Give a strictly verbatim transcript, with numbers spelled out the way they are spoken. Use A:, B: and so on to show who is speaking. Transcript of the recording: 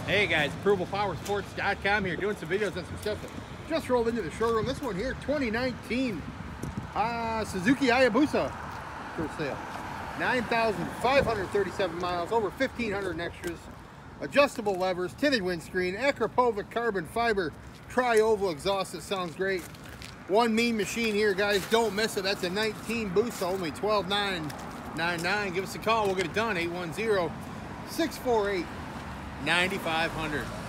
A: Hey guys, Approval Power Sports dot com here, doing some videos on some stuff that just rolled into the showroom. This one here, twenty nineteen uh, Suzuki Hayabusa for sale. nine thousand five hundred thirty-seven miles, over fifteen hundred extras. Adjustable levers, tinted windscreen, Akrapovic carbon fiber tri-oval exhaust. That sounds great. One mean machine here, guys. Don't miss it. That's a nineteen Busa, only twelve nine ninety-nine. Give us a call. We'll get it done. eight one zero, six four eight, nine five zero zero.